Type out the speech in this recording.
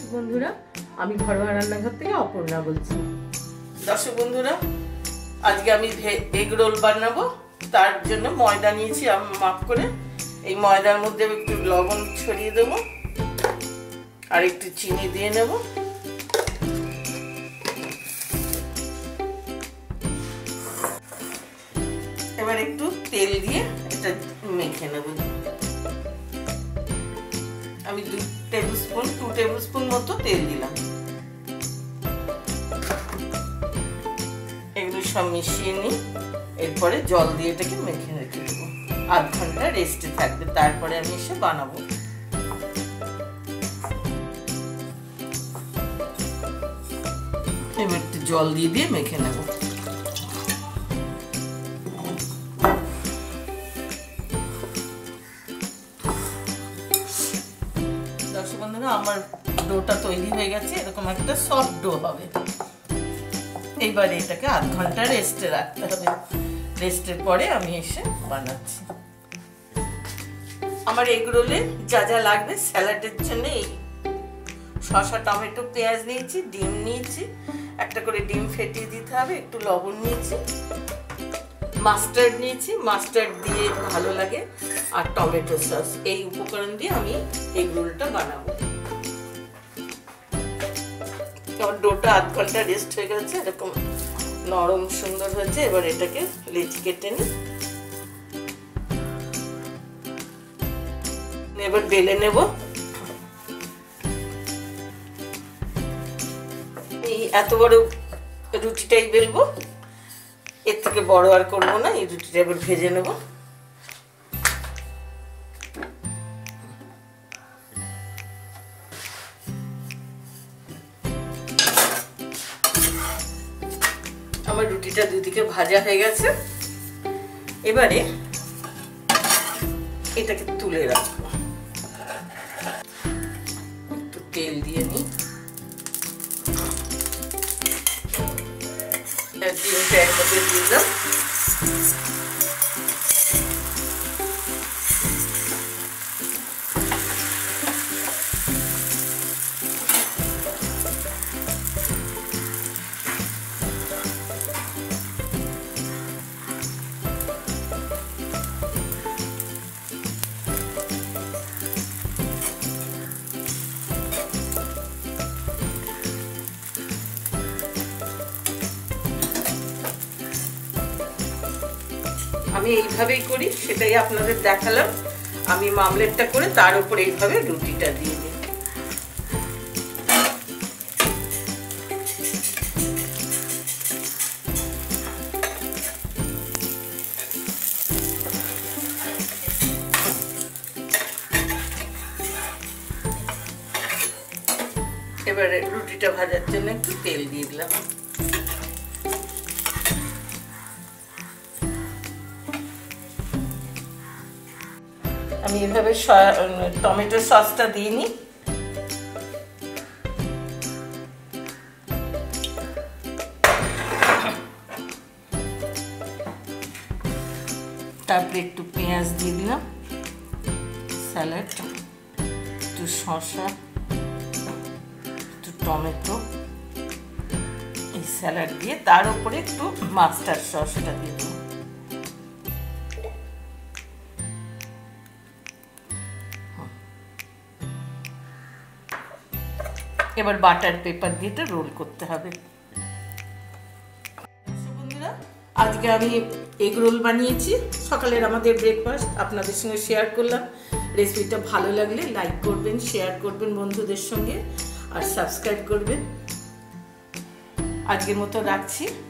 বন্ধুরা, আমি ঘরোয়া রান্নাঘর থেকে অপর্ণা বলছি। দর্শক বন্ধুরা, আজকে আমি এগ রোল বানাবো। তার জন্য ময়দা নিয়েছি মাপ করে। এই ময়দার মধ্যে একটু লবণ ছড়িয়ে দেবো আর একটু চিনি দিয়ে নেব। এবার একটু তেল দিয়ে এটা মেখে নেব। আমি 2 টেবিল স্পুন মতো তেল দিলাম। এগুলো সব মিশিয়ে নিই। এরপরে জল দিয়ে এটাকে মেখে রেখে দেবো। আধ ঘন্টা রেস্টে থাকবে, তারপরে আমি এসে বানাবো। এবার একটু জল দিয়ে মেখে নেব। দর্শক বন্ধুরা, আমার ডোটা তৈরি হয়ে গেছে। এরকম একটা সফট ডো হবে। এইবারে এটাকে আধ ঘন্টা রেস্টে রাখতে হবে। রেস্টের পরে আমি এসে বানাচ্ছি। আমার এগ রোলে যা যা লাগবে স্যালাডের জন্য এই শসা, টমেটো, পেঁয়াজ নিয়েছি, ডিম নিয়েছি, একটা করে ডিম ফেটিয়ে দিতে হবে, একটু লবণ নিয়েছি, মাস্টার্ড নিয়েছি, মাস্টার্ড দিয়ে ভালো লাগে, আর টমেটো সস। এই উপকরণ দিয়ে আমি এগ রোলটা বানাবো। আমার ডোটা আধ ঘন্টা রেস্ট হয়ে গেছে, এরকম নরম সুন্দর হয়েছে। এবার এটাকে লেচি কেটে নিই। এবার বেলে নেব। এই এত বড় রুটিটাই বেলবো, এর থেকে বড় আর করবো না। এই রুটিটা এবার ভেজে নেব। আমার রুটিটা দুদিকে ভাজা হয়ে গেছে। এবারে এটাকে তুলে রাখবো। একটু তেল দিয়ে নিই। ডিমটা একসাথে দিয়ে দিলাম। আমি এইভাবেই করি, সেটাই আপনাদের দেখালাম। আমি মামলেটটা করে তার উপর এইভাবে রুটিটা দিয়ে দিই। এবারে রুটিটা ভাজার জন্য একটু তেল দিয়ে দিলাম। আমি এভাবে টমেটো সসটা দিয়ে নিই। তারপরে একটু পেঁয়াজ দিয়ে দিলাম, স্যালাড, একটু শসা, একটু টমেটো, এই স্যালাড দিয়ে তার উপরে একটু মাস্টার্ড সসটা দিয়ে দিলাম। এবার বাটার পেপার দিয়ে এটা রোল করতে হবে। বন্ধুরা, আজকে আমি এগ রোল বানিয়েছি। সকালের আমাদের ব্রেকফাস্ট আপনাদের সঙ্গে শেয়ার করলাম। রেসিপিটা ভালো লাগলে লাইক করবেন, শেয়ার করবেন বন্ধুদের সঙ্গে, আর সাবস্ক্রাইব করবেন। আজকের মতো রাখছি।